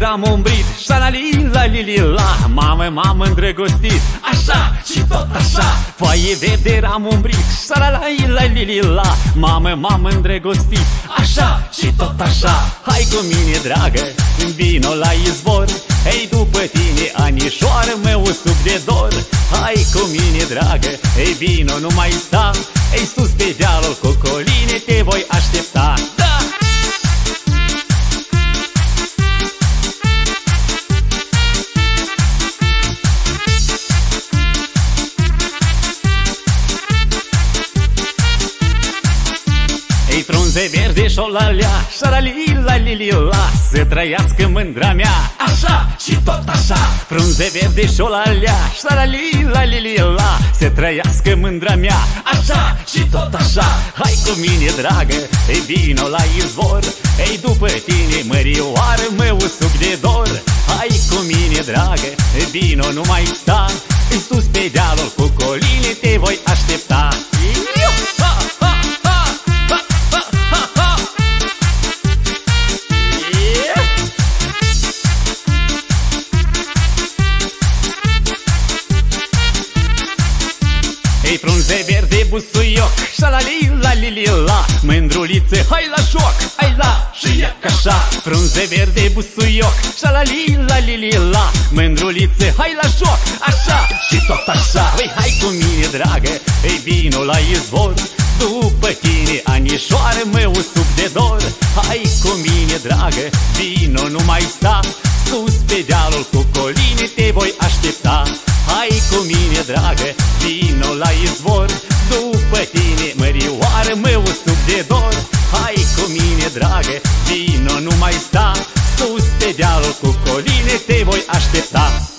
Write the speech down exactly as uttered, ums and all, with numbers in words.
eram umbrit, șalali la li la, mamă, m-am îndrăgostit, așa și tot așa. Foaie verde eram umbrit, șalali la li la, mamă, m-am îndrăgostit, așa și tot așa. Hai cu mine, dragă, vino la izvor, ei, după tine, anișoară, mă usuc de dor. Hai cu mine, dragă, ei, vino, nu mai sta, ei, sus pe dealul cu coline te voi aștepta. Da! Ei, frunze verde șolalea, șarali la li la, să trăiască mândra mea, așa și tot așa. Frunze verde șolalea, șarali la li la, să trăiască mândra mea, așa și tot așa. Hai cu mine, dragă, ei, vino la izvor, ei, după tine, mărioară, mă usuc de dor. Hai cu mine, dragă, vino, nu mai sta, în sus pe dealul cu coline te voi aștepta. Ei, frunze verde, busuioc, șalali la li la, mândrulițe, hai la joc, hai la și e ca așa. Frunze verde, busuioc, șalali la li la, mândrulițe, hai la joc, așa și tot așa. Ei, hai cu mine, dragă, ei, vino la izvor, după tine, anișoară, mă usuc de dor. Hai cu mine, dragă, vino, nu mai sta, sus pe dealul cu coline te voi aștepta. Hai cu mine, dragă, vino la izvor, după tine, mărioară, mă usuc de dor. Hai cu mine, dragă, vino, nu mai sta, sus pe dealul cu coline te voi aștepta.